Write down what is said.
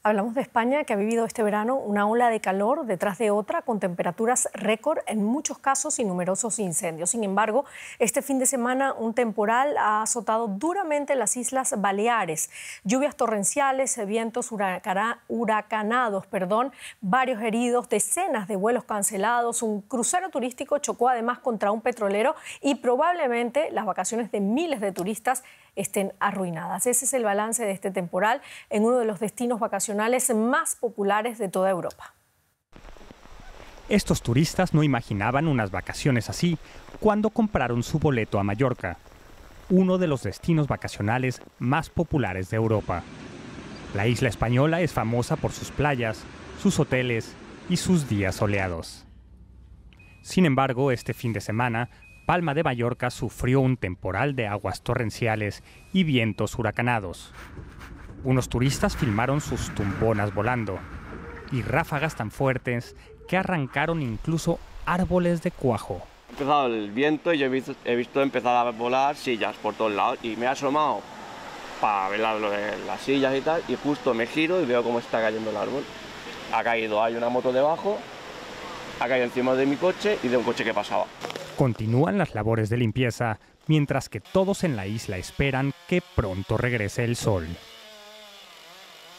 Hablamos de España, que ha vivido este verano una ola de calor detrás de otra, con temperaturas récord en muchos casos y numerosos incendios. Sin embargo, este fin de semana un temporal ha azotado duramente las Islas Baleares. Lluvias torrenciales, vientos huracanados, varios heridos, decenas de vuelos cancelados. Un crucero turístico chocó además contra un petrolero y probablemente las vacaciones de miles de turistas estén arruinadas. Ese es el balance de este temporal en uno de los destinos vacacionales más populares de toda Europa. Estos turistas no imaginaban unas vacaciones así cuando compraron su boleto a Mallorca, uno de los destinos vacacionales más populares de Europa. La isla española es famosa por sus playas, sus hoteles y sus días soleados. Sin embargo, este fin de semana, Palma de Mallorca sufrió un temporal de aguas torrenciales y vientos huracanados. Unos turistas filmaron sus tumbonas volando y ráfagas tan fuertes que arrancaron incluso árboles de cuajo. Ha empezado el viento y yo he visto empezar a volar sillas por todos lados y me he asomado para ver lo de las sillas y tal, y justo me giro y veo cómo está cayendo el árbol. Ha caído, hay una moto debajo, ha caído encima de mi coche y de un coche que pasaba. Continúan las labores de limpieza, mientras que todos en la isla esperan que pronto regrese el sol.